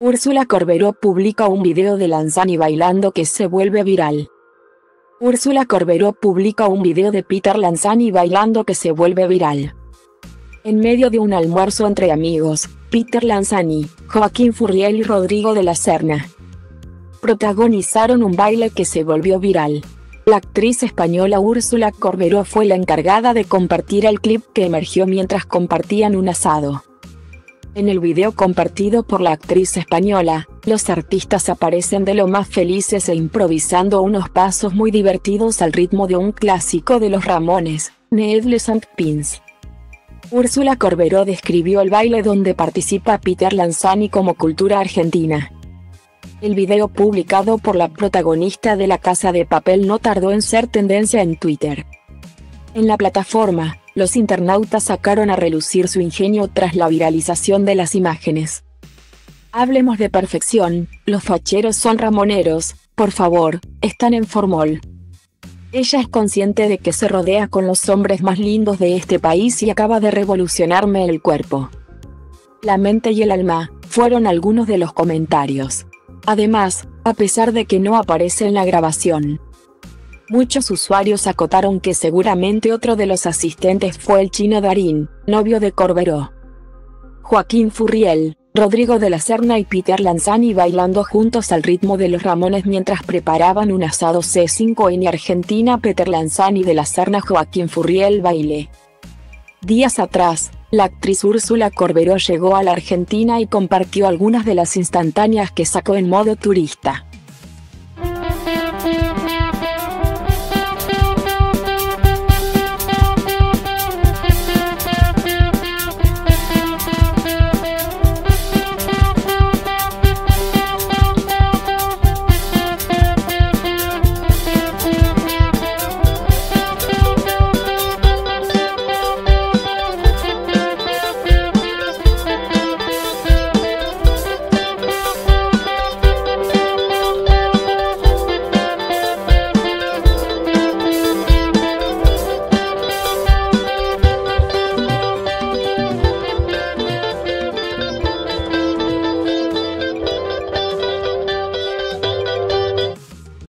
Úrsula Corberó publica un video de Lanzani bailando que se vuelve viral. Úrsula Corberó publica un video de Peter Lanzani bailando que se vuelve viral. En medio de un almuerzo entre amigos, Peter Lanzani, Joaquín Furriel y Rodrigo de la Serna protagonizaron un baile que se volvió viral. La actriz española Úrsula Corberó fue la encargada de compartir el clip que emergió mientras compartían un asado. En el video compartido por la actriz española, los artistas aparecen de lo más felices e improvisando unos pasos muy divertidos al ritmo de un clásico de los Ramones, Needless and Pins. Úrsula Corberó describió el baile donde participa Peter Lanzani como cultura argentina. El video publicado por la protagonista de La Casa de Papel no tardó en ser tendencia en Twitter. En la plataforma, los internautas sacaron a relucir su ingenio tras la viralización de las imágenes. Hablemos de perfección, los facheros son ramoneros, por favor, están en formol. Ella es consciente de que se rodea con los hombres más lindos de este país y acaba de revolucionarme el cuerpo. La mente y el alma, fueron algunos de los comentarios. Además, a pesar de que no aparece en la grabación, muchos usuarios acotaron que seguramente otro de los asistentes fue el chino Darín, novio de Corberó. Joaquín Furriel, Rodrigo de la Serna y Peter Lanzani bailando juntos al ritmo de los Ramones mientras preparaban un asado C5 en Argentina. Peter Lanzani de la Serna, Joaquín Furriel baile. Días atrás, la actriz Úrsula Corberó llegó a la Argentina y compartió algunas de las instantáneas que sacó en modo turista.